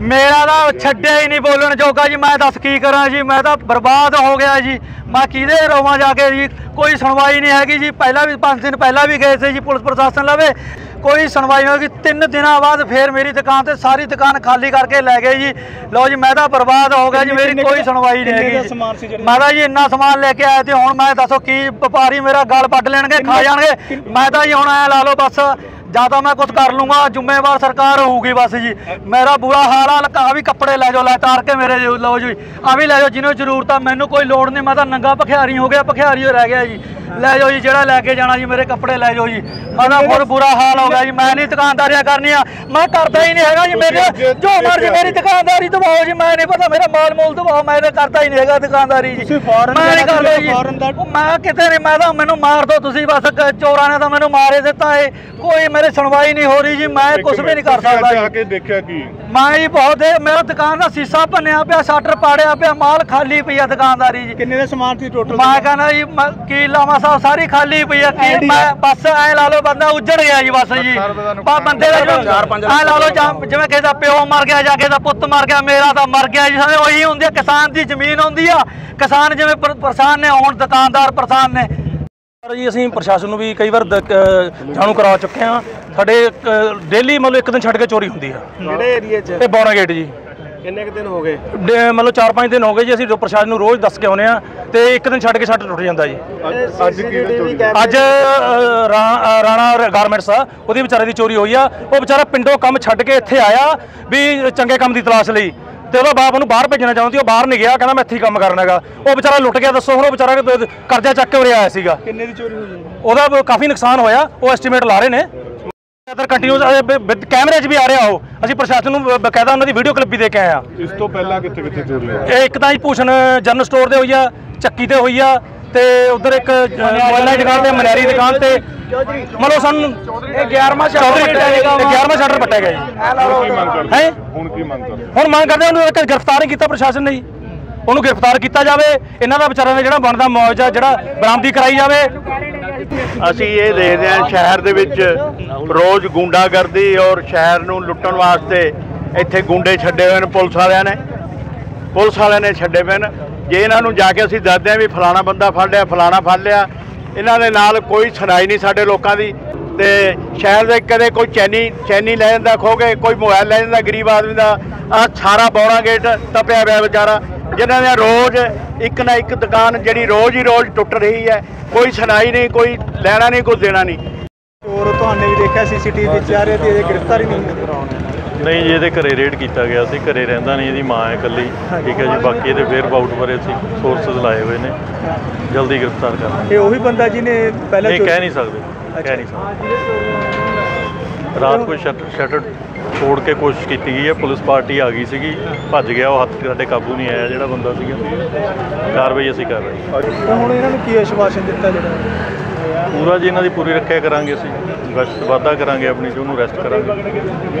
मेरा तो छड्डिया ही नहीं बोलने जोगा जी। मैं दस की करा जी, मैं तो बर्बाद हो गया जी। मैं किदे रोवां जाके जी, कोई सुनवाई नहीं हैगी जी। पहला भी 5 दिन पहला भी गए थे जी पुलिस प्रशासन लवे, कोई सुनवाई नहीं होगी। 3 दिनों बाद फिर मेरी दुकान से सारी दुकान खाली करके लै गए जी। लो जी मैं तो बर्बाद हो गया जी, मेरी कोई सुनवाई नहीं हैगी। मैं तो जी इन्ना समान लेके आया थे, हुण मैं दसो की व्यापारी मेरा गल पट लेंगे, खा जाएंगे। मैं तो जी हुण ऐ ला लो बस ज़्यादा मैं कुछ कर लूँगा, जिम्मेवार सरकार होगी बस जी। मेरा बुरा हाल आ भी कपड़े लै जाओ, लै तार के मेरे लो जी, आ भी लै जाओ जिन्होंने जरूरत है। मैनू कोई लोड़ नहीं, मैं तो नंगा भखियारी हो गया, भखियारी रह गया जी। लै जाओ जी, जेड़ा लैके जाना जी, मेरे कपड़े लै जाओ जी। मैं बहुत बुरा हाल हो गया जी। मैं नहीं दुकानदारियाँ करनियाँ, मैं करता ही नहीं है जी। मेरे जो मर्जी मेरी दुकानदारी दबाओ जी, मैं नहीं पता मेरा माल मूल दबाओ, मैं तो करता ही नहीं है दुकानदारी जी। मैं नहीं करता जी, मैं कितने नहीं, मैं तो मैनू मार दो तुसी बस। चोरां ने तो मैनू मारे दिता है, कोई मेरी सुनवाई नहीं हो रही जी। मैं कुछ भी नहीं कर सकता जी। मैं ही बहुत मेरा दुकान का शीशा भन्निया पिया, शटर पाड़िया पिया, माल खाली पई है दुकानदारी जी। किन्ने दा समान सी टोटल? मैं कहना जी की लावा साहब सारी खाली पई है। मैं बस ऐ ला लो बंदा उजड़ गया जी बस जी। बंदे ऐ ला लो जिवें किसी दा प्यो मर गया जां किसी दा पुत्त मर गया, मेरा तो मर गया जी। ਉਹੀ ਹੁੰਦੀ है किसान की जमीन होंदी आ, किसान जिवें परेशान ने हुण दुकानदार परेशान ने जी। ਅਸੀਂ ਪ੍ਰਸ਼ਾਸਨ ਨੂੰ ਵੀ ਕਈ ਵਾਰ ਜਾਣੂ ਕਰਵਾ ਚੁੱਕੇ ਹਾਂ। ਸਾਡੇ ਡੇਲੀ ਮਤਲਬ ਇੱਕ ਦਿਨ ਛੱਡ ਕੇ ਚੋਰੀ ਹੁੰਦੀ ਆ। ਕਿਹੜੇ ਏਰੀਆ 'ਚ? ਇਹ ਬੌਣਾ ਗੇਟ ਜੀ। ਕਿੰਨੇ ਦਿਨ ਹੋ ਗਏ? ਮਤਲਬ 4-5 ਦਿਨ ਹੋ ਗਏ ਜੀ। ਅਸੀਂ ਪ੍ਰਸ਼ਾਸਨ ਨੂੰ ਰੋਜ਼ ਦੱਸ ਕੇ ਆਉਂਦੇ ਆ ਤੇ ਇੱਕ ਦਿਨ ਛੱਡ ਕੇ ਛੱਡ ਟੁੱਟ ਜਾਂਦਾ ਜੀ। ਅੱਜ ਰਾਣਾ ਗਾਰਮੈਂਟਸ ਆ, ਉਹਦੀ ਵਿਚਾਰੇ ਦੀ ਚੋਰੀ ਹੋਈ ਆ। ਉਹ ਵਿਚਾਰਾ ਪਿੰਡੋਂ ਕੰਮ ਛੱਡ ਕੇ ਇੱਥੇ ਆਇਆ ਵੀ ਚੰਗੇ ਕੰਮ ਦੀ ਤਲਾਸ਼ ਲਈ, ਤੇ ਉਹਦਾ ਬਾਪ ਉਹਨੂੰ ਬਾਹਰ ਭੇਜਣਾ ਚਾਹੁੰਦੀ, ਉਹ ਬਾਹਰ ਨਹੀਂ ਗਿਆ, ਕਹਿੰਦਾ ਮੈਂ ਇੱਥੇ ਹੀ ਕੰਮ ਕਰਨਾ ਹੈਗਾ। ਉਹ ਵਿਚਾਰਾ ਲੁੱਟ ਗਿਆ। ਦੱਸੋ ਹੁਣ ਉਹ ਵਿਚਾਰਾ ਕਰਜ਼ਾ ਚੱਕ ਕੇ ਉਰੇ ਆਇਆ ਸੀਗਾ। ਕਿੰਨੇ ਦੀ ਚੋਰੀ ਹੋਈ? ਉਹਦਾ ਕਾਫੀ ਨੁਕਸਾਨ ਹੋਇਆ, ਉਹ ਐਸਟੀਮੇਟ ਲਾ ਰਹੇ ਨੇ। ਇਧਰ ਕੰਟੀਨਿਊਸ ਕੈਮਰੇ 'ਚ ਵੀ ਆ ਰਿਹਾ। ਉਹ ਅਸੀਂ ਪ੍ਰਸ਼ਾਸਨ ਨੂੰ ਬਕਾਇਦਾ ਉਹਨਾਂ ਦੀ ਵੀਡੀਓ ਕਲਿੱਪ ਵੀ ਦੇ ਕੇ ਆਏ ਆ। ਇਸ ਤੋਂ ਪਹਿਲਾਂ ਕਿੱਥੇ ਚੋਰੀ ਹੋਈ? ਇਹ ਇੱਕ ਤਾਂ ਜੀ ਭੂਸ਼ਣ ਜਨਰਲ ਸਟੋਰ ਤੇ ਹੋਈ ਆ, ਚੱਕੀ ਤੇ ਹੋਈ ਆ, ਤੇ ਉਧਰ ਇੱਕ ਮੋਬਾਈਲਾਂ ਦੀ ਦੁਕਾਨ ਤੇ, ਮਨਿਆਰੀ ਦੁਕਾਨ ਤੇ। ਮਤਲਬ ਸਾਨੂੰ 11ਵਾਂ ਸ਼ਟਰ ਪੱਟਿਆ ਗਿਆ ਜੀ। ਹੈ ਹੁਣ ਕੀ ਮੰਗ ਕਰਦੇ? ਹੁਣ ਮੰਗ ਕਰਦੇ ਉਹਨੂੰ ਗ੍ਰਿਫਤਾਰ ਨਹੀਂ ਕੀਤਾ ਪ੍ਰਸ਼ਾਸਨ ਨੇ ਜੀ। ਉਹਨੂੰ ਗ੍ਰਿਫਤਾਰ ਕੀਤਾ ਜਾਵੇ, ਇਹਨਾਂ ਦਾ ਵਿਚਾਰਿਆਂ ਦਾ ਜਿਹੜਾ ਬਣਦਾ ਮੁਆਵਜ਼ਾ ਜਿਹੜਾ ਬਰਾਮਦੀ ਕਰਾਈ ਜਾਵੇ। ਅਸੀਂ ਇਹ ਦੇਖਦੇ ਹਾਂ ਸ਼ਹਿਰ ਦੇ ਵਿੱਚ ਰੋਜ਼ ਗੁੰਡਾਗਰਦੀ ਔਰ ਸ਼ਹਿਰ ਨੂੰ ਲੁੱਟਣ ਵਾਸਤੇ ਇੱਥੇ ਗੁੰਡੇ ਛੱਡੇ ਹੋਏ ਨੇ ਪੁਲਿਸ ਵਾਲਿਆਂ ਨੇ ਛੱਡੇ ਪਏ ਨੇ। ਜੇ ਇਹਨਾਂ ਨੂੰ ਜਾ ਕੇ ਅਸੀਂ ਦੱਸਦੇ ਹਾਂ ਵੀ ਫਲਾਣਾ ਬੰਦਾ ਫੜ ਲਿਆ, ਫਲਾਣਾ ਫੜ ਲਿਆ, ਇਹਨਾਂ ਦੇ ਨਾਲ ਕੋਈ ਸੁਣਾਈ ਨਹੀਂ ਸਾਡੇ ਲੋਕਾਂ ਦੀ। ਤੇ ਸ਼ਹਿਰ ਦੇ ਕਦੇ ਕੋਈ ਚੈਨੀ ਲੈ ਜਾਂਦਾ ਖੋ ਕੇ, ਕੋਈ ਮੋਬਾਈਲ ਲੈ ਜਾਂਦਾ ਗਰੀਬ ਆਦਮੀ ਦਾ। ਆਹ ਸਾਰਾ ਬੌਣਾ ਗੇਟ ਤਪਿਆ ਪਿਆ ਵਿਚਾਰਾ, ਜਿਨ੍ਹਾਂ ਦੇ ਰੋਜ਼ ਇੱਕ ਨਾ ਇੱਕ ਦੁਕਾਨ ਜਿਹੜੀ ਰੋਜ਼ ਹੀ ਰੋਜ਼ ਟੁੱਟ ਰਹੀ ਹੈ। ਕੋਈ ਸੁਣਾਈ ਨਹੀਂ, ਕੋਈ ਲੈਣਾ ਨਹੀਂ, ਕੋਈ ਦੇਣਾ ਨਹੀਂ। ਚੋਰ ਤੁਹਾਨੂੰ ਵੀ ਦੇਖਿਆ ਸੀਸੀਟੀਵੀ ਵਿੱਚ ਆ ਰਹੇ ਤੇ ਇਹ ਗ੍ਰਿਫਤਾਰੀ ਨਹੀਂ ਨਹੀਂ ਜੀ। ਇਹਦੇ ਘਰੇ ਰੇਡ ਕੀਤਾ ਗਿਆ ਸੀ, ਘਰੇ ਰਹਿੰਦਾ ਨਹੀਂ, ਇਹਦੀ ਮਾਂ ਹੈ ਇਕੱਲੀ, ਠੀਕ ਹੈ ਜੀ। ਬਾਕੀ ਇਹਦੇ ਵੇਅਰ ਬਾਊਟ ਬਾਰੇ ਅਸੀਂ ਸੋਰਸਸ ਲਾਏ ਹੋਏ ਨੇ, ਜਲਦੀ ਗ੍ਰਿਫਤਾਰ ਕਰਾਂਗੇ। ਇਹ ਉਹੀ ਬੰਦਾ ਜਿਹਨੇ ਪਹਿਲਾਂ ਇਹ ਕਹਿ ਨਹੀਂ ਸਕਦੇ। ਰਾਤ ਕੋਈ ਸ਼ਟਰ ਤੋੜ ਕੇ ਕੋਸ਼ਿਸ਼ ਕੀਤੀ ਗਈ ਹੈ, ਪੁਲਿਸ ਪਾਰਟੀ ਆ ਗਈ ਸੀਗੀ, ਭੱਜ ਗਿਆ ਉਹ, ਹੱਥ ਸਾਡੇ ਕਾਬੂ ਨਹੀਂ ਆਇਆ ਜਿਹੜਾ ਬੰਦਾ ਸੀਗਾ। ਕਾਰਵਾਈ ਅਸੀਂ ਕਰ ਰਹੇ ਹਾਂ। ਹੁਣ ਇਹਨਾਂ ਨੂੰ ਕੀ ਆਸ਼ਵਾਸਨ ਦਿੱਤਾ ਜਿਹੜਾ? ਪੂਰਾ ਜੀ ਇਹਨਾਂ ਦੀ ਪੂਰੀ ਰੱਖਿਆ ਕਰਾਂਗੇ ਅਸੀਂ, ਵਾਧਾ ਕਰਾਂਗੇ ਆਪਣੀ, ਉਹਨੂੰ ਅਰੈਸਟ ਕਰਾਂਗੇ।